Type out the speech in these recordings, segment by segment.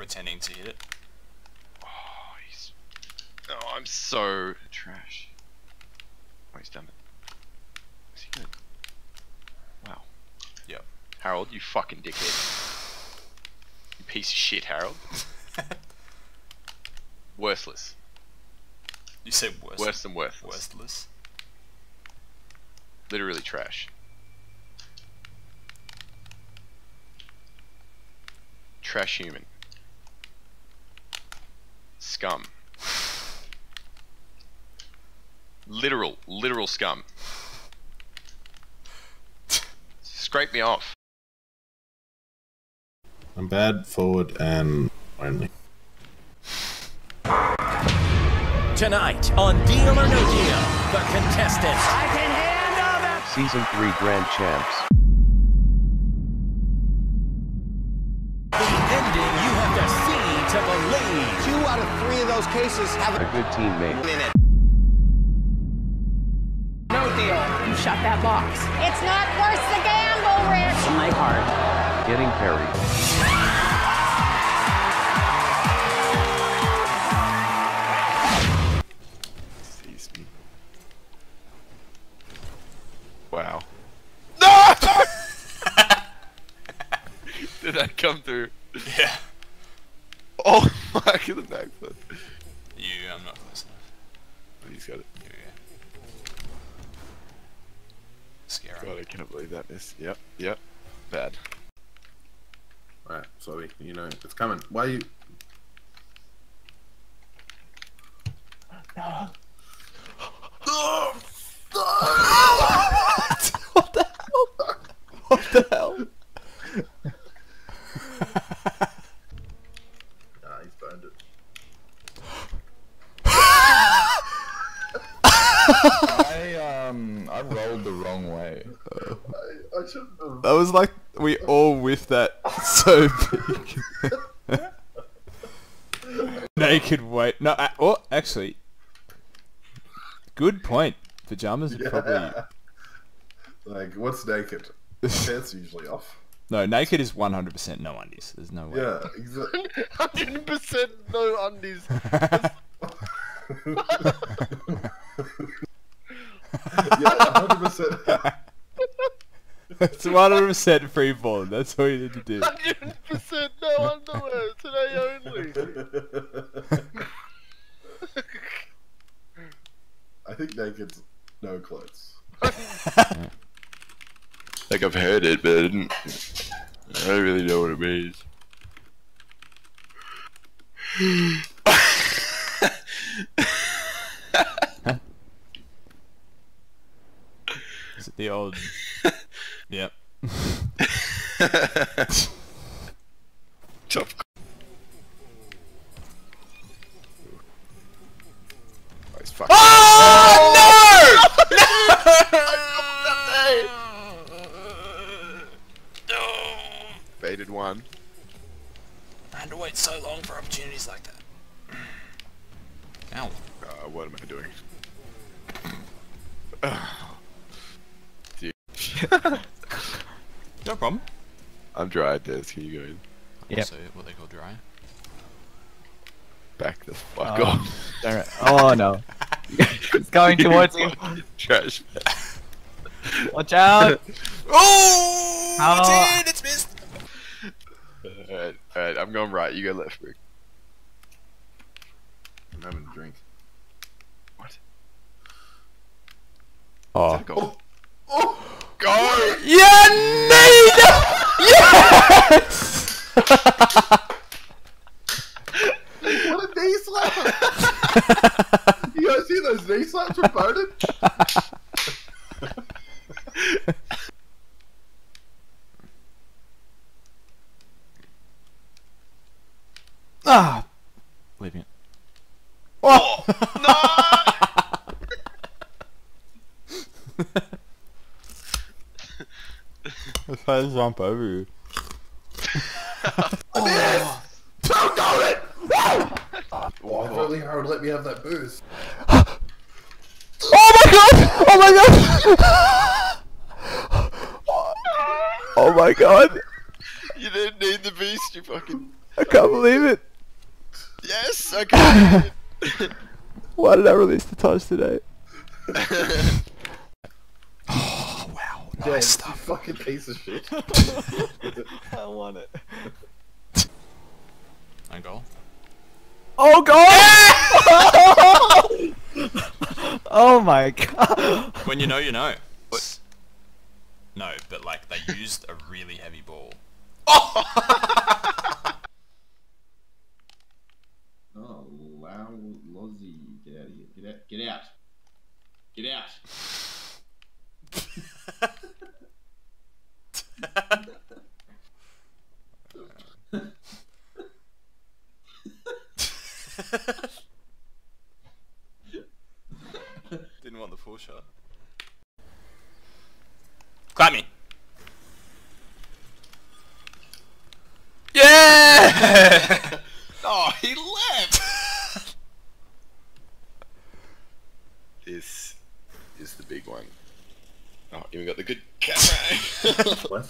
pretending to hit it. Oh, he's... Oh, I'm so trash. Oh, he's done it. Is he good? Wow. Yep. Harold, you fucking dickhead. You piece of shit, Harold. Worthless. You said worse. Worse than worthless. Worthless. Literally trash. Trash human. Scum. Literal scum. Scrape me off. I'm bad forward and only. Tonight on Deal or No Deal, the contestants. I can handle them. Season 3 Grand Champs. The ending you have to see to believe. 2 out of 3 of those cases have A good teammate. in it. No deal. You shut that box. It's not worth the gamble, Rich. My heart. Getting parried. Sees me. Wow. No! Did that come through? Yeah. Oh my, at the backflip. I'm not close enough. He's got it. Here we go. Scary. God, I cannot believe that miss. Yep. Bad. Right, so you know it's coming. Why are you? What the hell? What the hell? Nah, he's burned it. I rolled the wrong way. I shouldn't have. That was like we all whiffed that so big. Naked weight. No, oh, actually, good point. Pajamas are probably Like, what's naked? Pants usually off. no. Naked is 100% no undies. There's no way. Yeah, exactly. 100% no undies. Yeah, 100%. It's 100% free fall. That's all you need to do. 100% no underwear. Today only. I think naked's no clothes. Like I've heard it, but I don't really know what it means. Is it the old? Yep. Top. Oh, he's fucking. Baited one. I had to wait so long for opportunities like that. Ow. What am I doing? Dude. No problem. I'm dry, Des. Can you go in? Yep. So what they call dry. Back the fuck off. Oh no. It's going towards you. Trash. Watch out. Oh! Oh. Dude, it's missed. Alright, I'm going right. You go left, Rick. I'm having a drink. What? Oh. Go! Go! Yeah, need. Yes. What a knee slap! You guys see those knee slaps from Bowden? Ah. Leaving it. Oh No! I tried to jump over you. Oh. Don't go it! Oh, if only Harold let me have that boost. Oh my god! Oh my god! Oh my god! You didn't need the beast, you fucking... I can't believe it. Yes, okay. Why did I release the touch today? Oh wow, nice You stuff. fucking piece of shit. I want it. And goal. Oh god! Oh my god! When you know, you know. No, but like they used a really heavy ball. Oh, wow, Lozzie, get out of here. Get out. Get out. Didn't want the full shot. Clap me. Yeah! Oh, he left! This is the big one. Oh, even got the good camera. Left.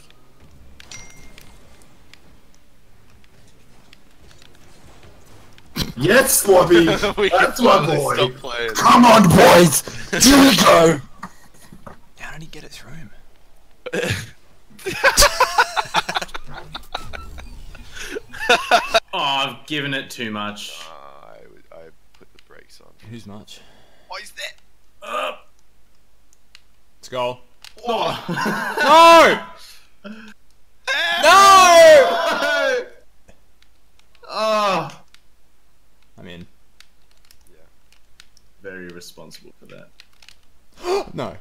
Yes, Sloppy! That's my boy! Stop playing. Come on, boys! Here we go! How did he get it through him? Oh, I've given it too much. I put the brakes on. Who's much? Oh, he's there! Let's go. Oh. No! No! Oh. I'm in. Very responsible for that. No.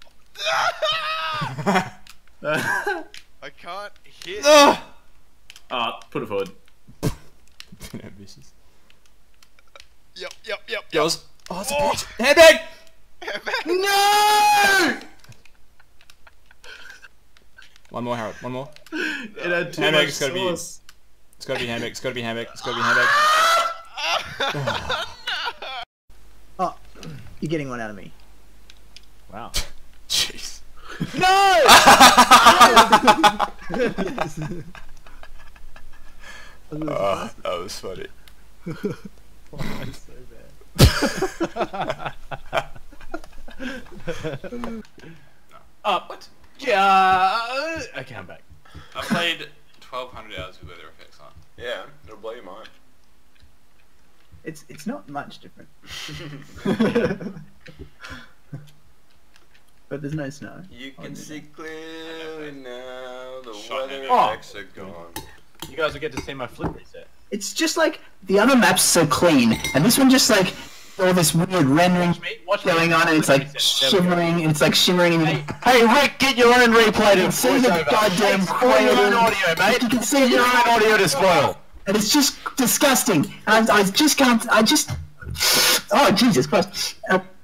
I can't hit. Put it forward. Vicious. Yep. Yours. Oh, it's a bitch. Handbag! No! One more, Harold. One more. It had too Handbag, much it's gotta be. sauce. It's gotta be handbag. It's gotta be handbag. It's gotta be handbag. Oh, you're getting one out of me. Wow. Jeez. No! Oh, that was funny. That's so bad. What? Yeah. Okay, I'm back. I played 1,200 hours with Weather Effects on. Yeah, it'll blow your mind. It's not much different. But there's no snow. You can see clearly now, the Shot weather him. effects are gone. You guys will get to see my flip reset. It's just like the other map's so clean, and this one just like all this weird rendering Watch me. going on, and it's like shimmering, and it's like shimmering. And Hey Rick, get your own replay to see the goddamn spoil your own audio, mate. You can see Your own audio to spoil. and it's just disgusting. And I just can't. Oh Jesus Christ!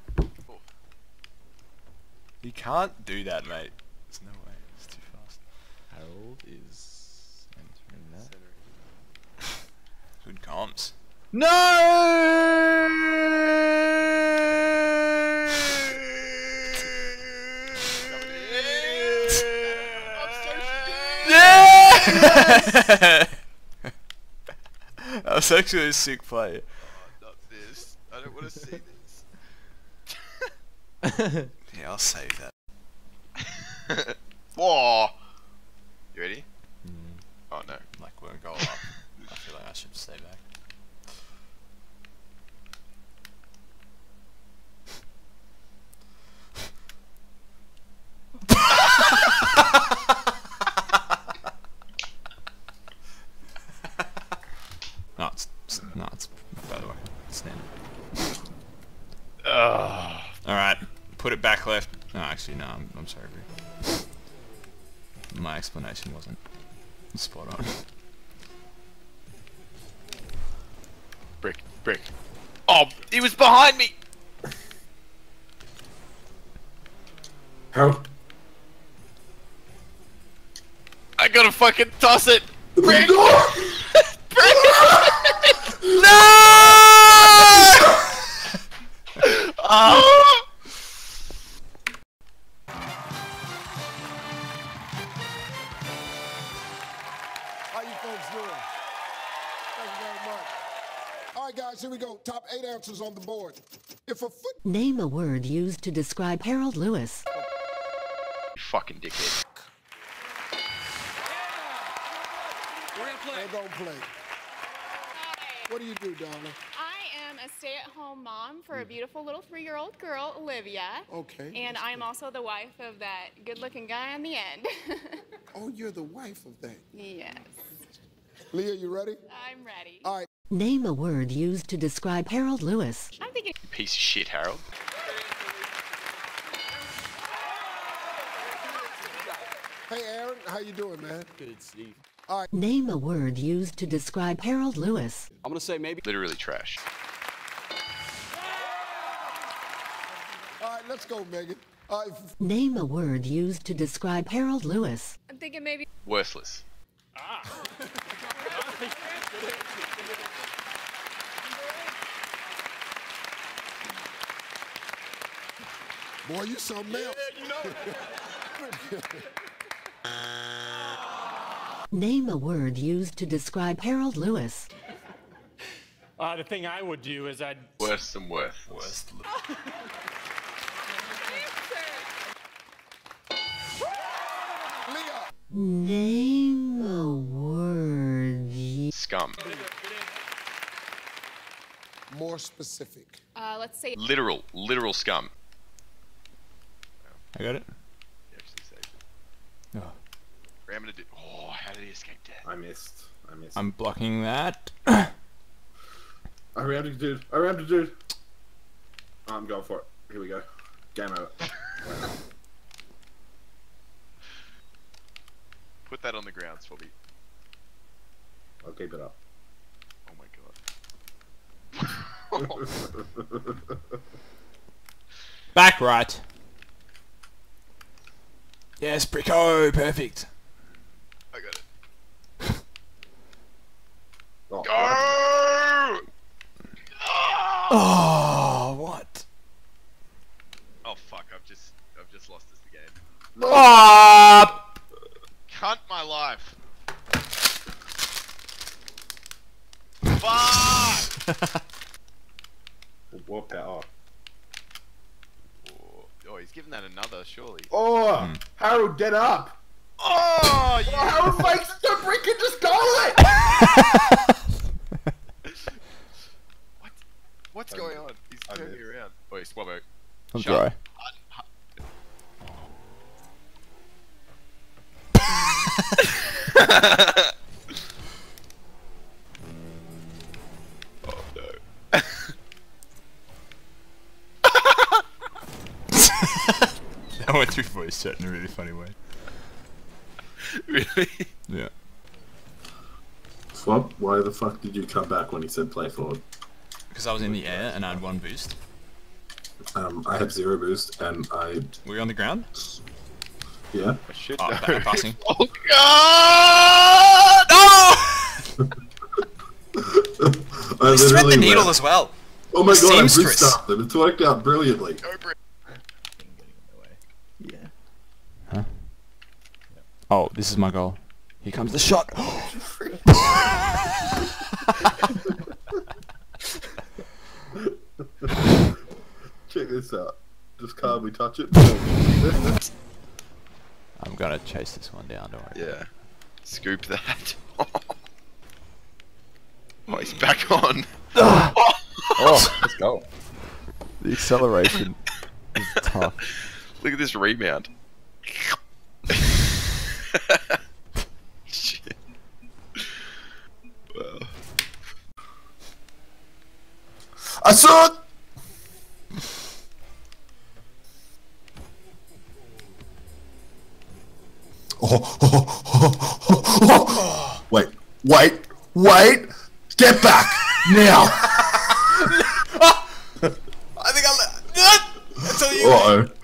You can't do that, mate. There's no way. It's too fast. Harold is entering that. Good comms. No! Yeah! That was actually a sick play. Not this. I don't want to see this. Yeah, I'll save that. Whoa! You ready? Oh no. Like, we're going up. I feel like I should stay back. No, it's by the way, it's standard. Alright, put it back left. No, actually, no, I'm sorry, Rick. My explanation wasn't spot on. Brick. Oh, he was behind me! How? I gotta fucking toss it! Brick! No! No! Oh! How you folks doing? Thank you very much. All right, guys, here we go. Top 8 answers on the board. If a foot... Name a word used to describe Harold Lewis. You fucking dickhead. We're gonna play. What do you do, darling? I am a stay-at-home mom for a beautiful little 3-year-old girl, Olivia. Okay. And I'm also the wife of that good-looking guy on the end. Oh, you're the wife of that. Yes. Leah, you ready? I'm ready. All right. Name a word used to describe Harold Lewis. I'm thinking... Piece of shit, Harold. Hey, Aaron, how you doing, man? Good, Steve. All right. Name a word used to describe Harold Lewis. I'm gonna say maybe. Literally trash. All right, let's go, Megan. Name a word used to describe Harold Lewis. I'm thinking maybe... Worthless. Boy, you something else. You know. Name a word used to describe Harold Lewis. The thing I would do is I'd... Worse than worthless. Name a word. Scum. More specific. Let's say... Literal scum. I got it. Oh. Oh, how did he escape death? I missed. I'm blocking that. I rammed it, dude. I'm going for it. Here we go. Game over. Put that on the ground, Swabby. I'll keep it up. Oh my god. Back right. Yes, Brico, perfect. I got it. Oh, Go! Oh, what? Oh fuck! I've just lost this game. Oh! Cunt my life. Fuck! What power? Oh, he's giving that another, surely. Oh, Harold, get up! Oh, you... Harold fakes it to Brick and just goal it! What's going on? He's turning me around. Oh, Swabbo. I'm dry. Oh no. That went through voice chat in a really funny way. Really? Yeah. Swab, why the fuck did you come back when he said play forward? Because I was in the air and I had 1 boost. I had 0 boost and I... Were you on the ground? Yeah. Shit, oh, no. passing. Oh god! No! I He's thread the literally needle went, as well. Oh my god, I Seamstress. restarted. It's worked out brilliantly. Yeah. Huh? Oh, this is my goal. Here comes the shot. Check this out. Just calmly touch it. I'm gonna chase this one down, don't worry. Yeah. Scoop that. Oh, he's back on. Oh, let's go. The acceleration is tough. Look at this rebound. Shit. Wow. I saw it! Wait. Get back! Now! I think I'll tell you.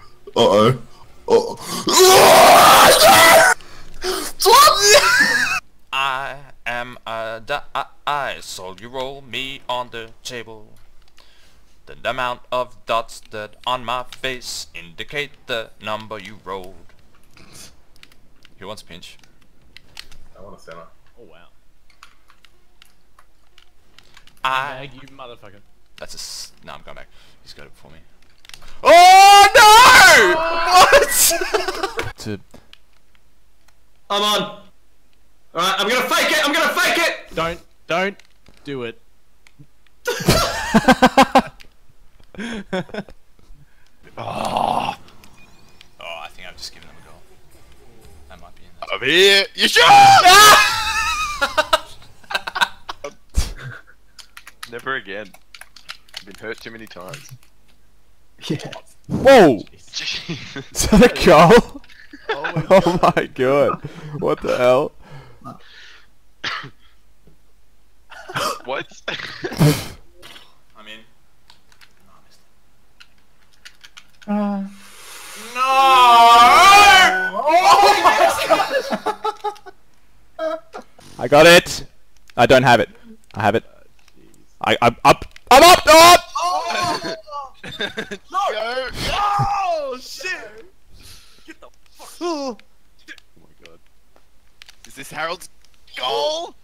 I am a die, so you roll me on the table. The amount of dots that on my face indicate the number you rolled. Who wants pinch? I want a center. Oh wow. I. You motherfucker. That's a. No, I'm going back. He's got it before me. Oh no! What? I'm on. Alright, I'm gonna fake it! I'm gonna fake it! Don't do it. Oh, I think I've just given him a goal. That might be in there. Over here! You shot! Never again. I've been hurt too many times. Yeah. Whoa! Jeez. Is that a goal? Oh my god. What the hell? What? I'm in. No! I got it! I don't have it. I have it. I'm up! I'm up! Oh! No! Oh shit! Get the fuck! Oh my god. Is this Harold's goal?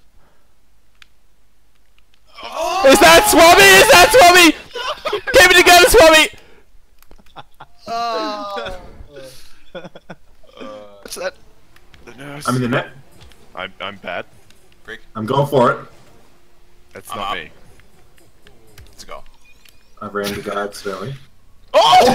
Oh. Is that Swami? Is that Swami? Keep it together, Swami! What's that? The nurse. I'm in the net. I'm bad. Brick. I'm going for it. That's I'm not up. me. Let's go. I ran the guy accidentally. Oh!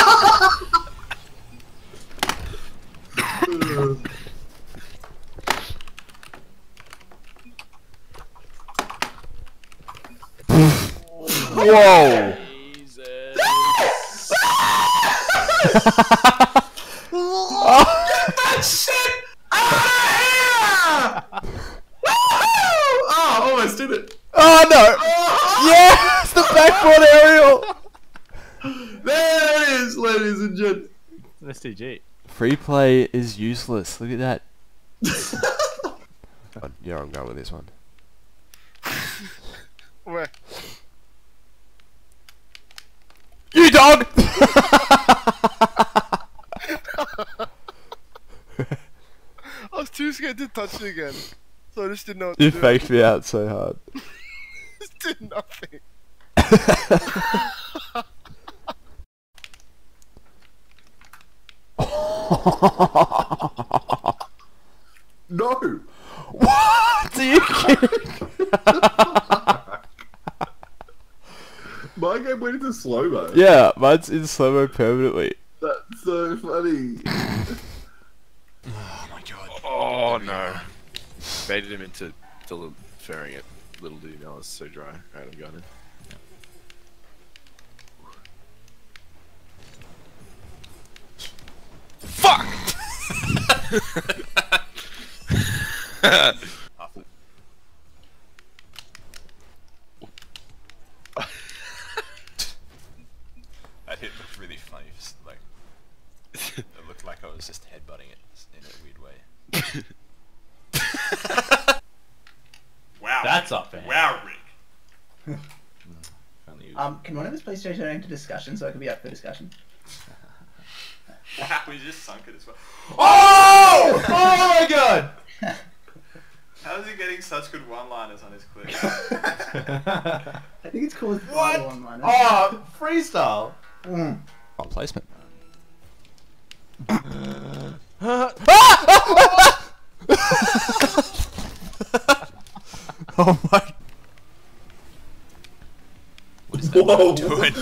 Whoa! Jesus. Get that shit out of here! Oh, almost did it. Oh no! Yes! The backboard aerial! There it is, ladies and gents. STG. Free play is useless. Look at that. Yeah, I'm going with this one. Where? You dog! I was too scared to touch it again, so I just didn't know what You to do. faked me out so hard. Just did nothing. No! What? Are you kidding? My game went into slow-mo. Yeah, mine's in slow-mo permanently. That's so funny. Oh my god. Oh no. Baited him into ferrying it. Little did he know I was so dry. Alright, I'm going in. Fuck! That hit looked really funny. Just like it looked like I was just headbutting it in a weird way. Wow. That's up there. Wow, Rick. Can one of us please turn it into discussion so I can be up for discussion? Wow, we just sunk it as well. Oh! Oh my god! How is he getting such good one-liners on his clip? I think it's called What? one-liner. Oh, freestyle. Mm. On placement. Oh my. What is that Whoa. doing?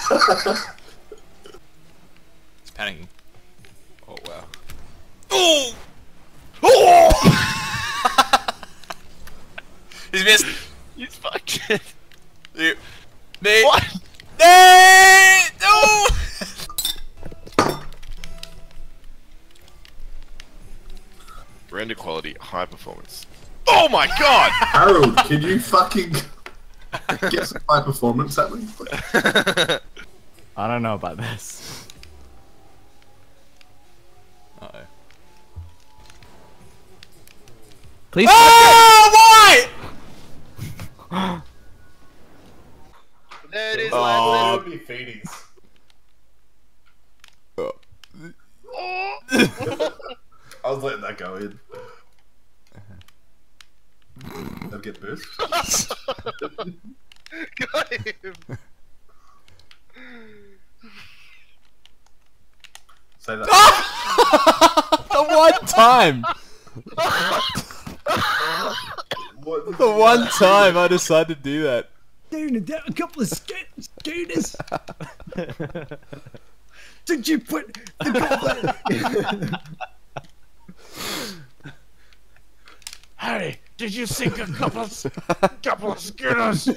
It's panicking. Oh wow. Oh! Oh! He's missed. He's fucked it. You. Nate. What? Nate! No! Render quality, high performance. Oh my god! Harold, can you fucking get some high performance at me? I don't know about this. Uh-oh. Please. Oh, why? There it is, Oh. Be feedings. I was letting that go in. They'll get burst. Got him! Say that. The one time! The one time I decided to do that. Doing a couple of scooters. Did you put the Harry, did you sink a couple of scooters?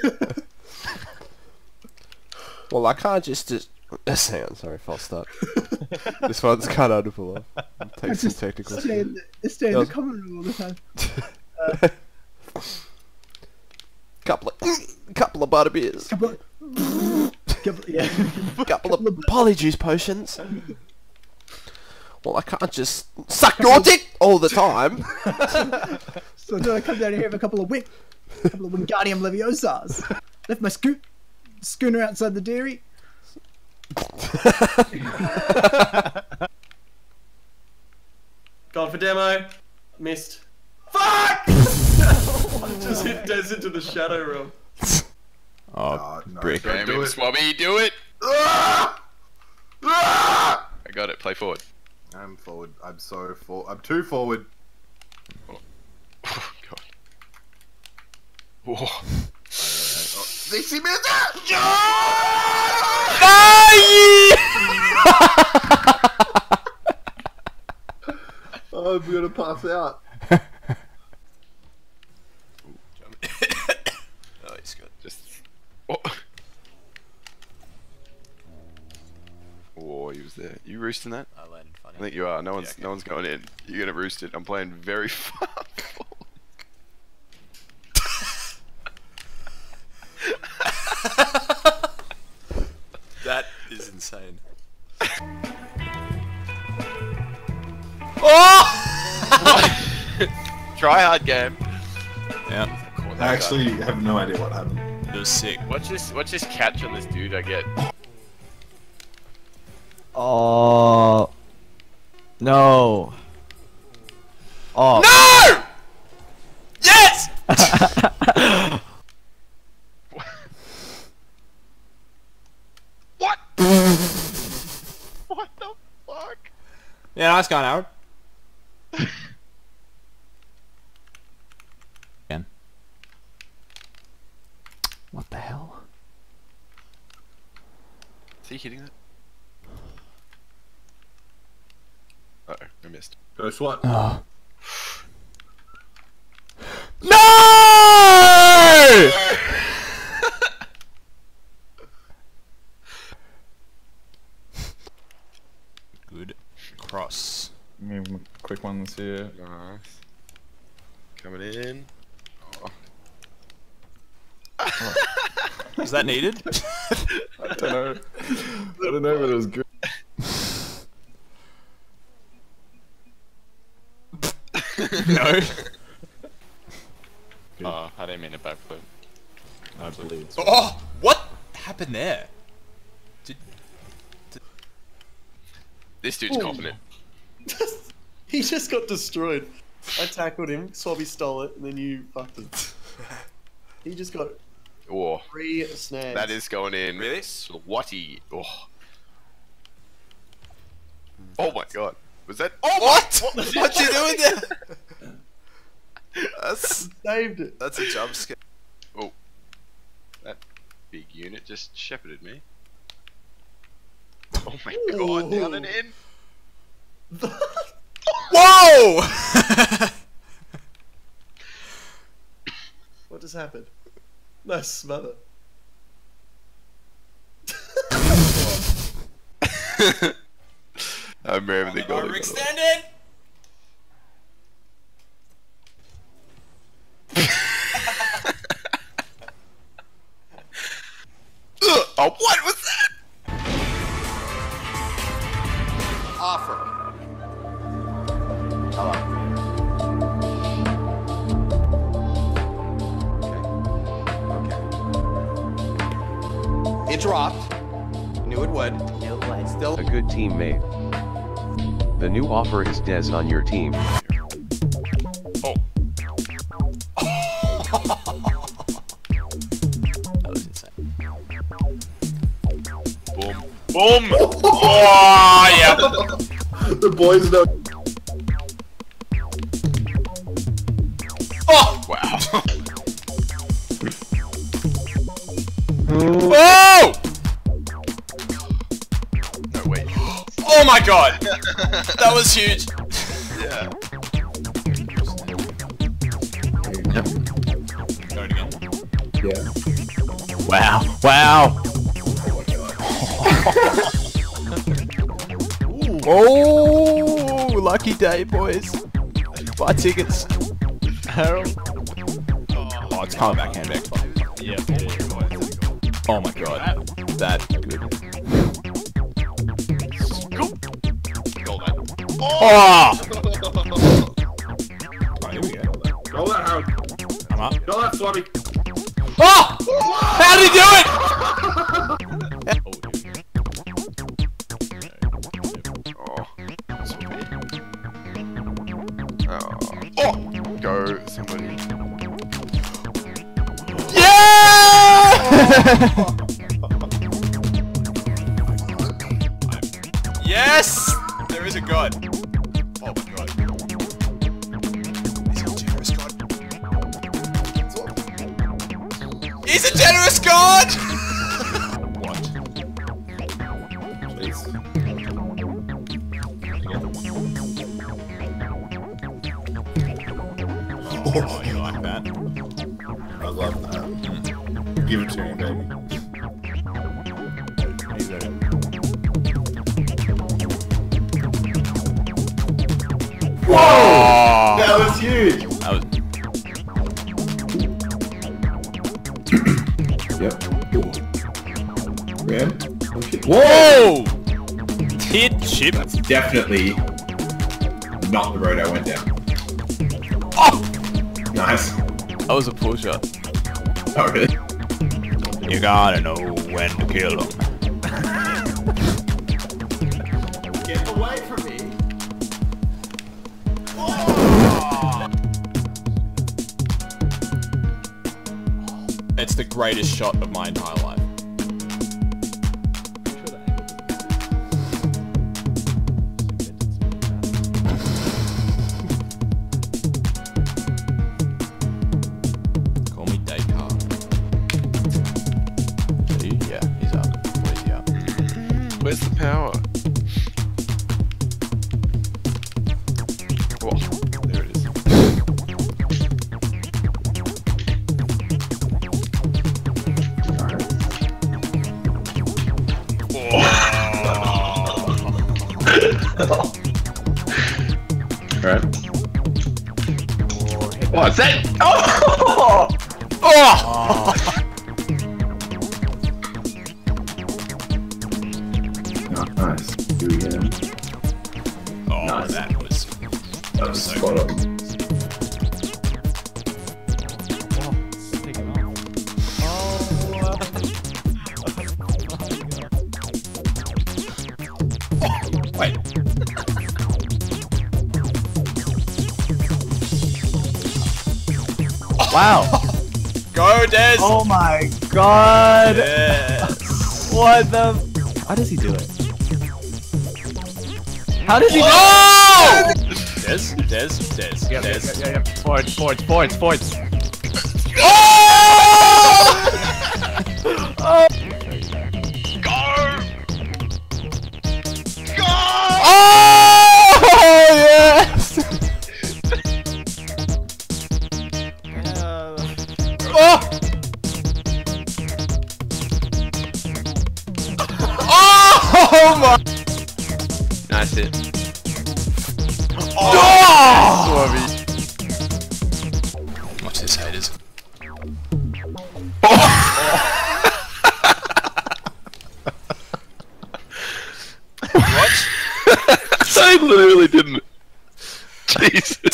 Well, I can't just hang on, sorry, false start. This one's kind of hard to pull off. Take some technical. Stay in the common room all the time. Couple of butterbeers. Couple of polyjuice potions. Well, I can't just suck your dick all the time. So then I come down here and have a couple of Wingardium Leviosas. Left my schooner outside the dairy. Gone for demo. Missed. Fuck! Just hit Des into the shadow realm. Oh, no, brick. don't Do it, Swabby, do it! Ah! Ah! I got it, play forward. I'm forward. I'm so forward. I'm too forward. Oh, God. Whoa. Dixie Mister! Oh, I'm gonna pass out. Oh, he's good. Just. Oh. Oh, he was there. You roosting that? I landed funny. I think you are. No one's going in. You're gonna roost it. I'm playing very far forward. That is insane. Oh! Try hard game. Yeah. I actually have no idea what happened. It was sick. What's this catch on this dude I get? Oh. No. Oh. No! Yes! What? What the fuck? Yeah, nice going, Howard. Again. What the hell? Is he hitting that? Uh oh, I missed. Go SWAT. Oh. No! Good cross. Quick ones here. Nice. Coming in. Oh. Is that needed? I don't know. I don't know, but it was good. No. Oh, I didn't mean a backflip. I believe it's Oh! What happened there? This dude's copping it. He just got destroyed. I tackled him, Swabby stole it, and then you fucked him. He just got Oh, 3 snags. that is going in. Really? Swatty. Oh. Oh my god. Was that? Oh, what? What you doing there? That's saved it. That's a jump scare. Oh. That big unit just shepherded me. Oh my god, down and in. Whoa! What just happened? Nice smother. I'm grabbing the goal. Extended! Oh, what was that? Offer. Hello. Okay. It dropped. Knew it would. Knew it would. Still A good teammate. The new offer is Des on your team. Oh. That was Boom! Oh, yeah. The boys know. Oh! Wow. Oh! No, wait. Oh my god! That was huge. Yeah. Go it again. Yeah. Wow. Wow. Oh, lucky day, boys. Buy tickets. Harold. Oh, it's coming back handbag. Yeah. Oh my god. That good. Goal that. Oh! Oh, here we go. Go that, Harold. I'm up. Go that, Swabby. Oh! How did he do it? Oh! Go, somebody. Yeah! Yes! There is a god. Oh my god. He's a generous god. He's a generous god! What? Please. Oh, you like that? I love that. Give it to me, baby. Whoa! That was huge! That was... Yep. Ram? Oh shit. Whoa! Hit chip. That's definitely not the road I went down. Oh! Nice. That was a pull shot. Oh, really? You gotta know when to kill them. Get away from me! It's the greatest shot of my entire life. Call me Descartes. Yeah, he's up. Where's he up? Where's the power? Oh, there it is. Alright. What's that? Oh! Oh! Nice. Do it again. Oh, Nice. that was so Spot on. Wait. Wow. Go, Des! Oh my god! Yes. What the? How does he do it? How does he do it? Oh! Des. Yeah. Forwards. Oh! Oh! Oh, yes! Oh! Oh my! Nice hit. Oh! Watch this, haters. What? I literally didn't. Jesus.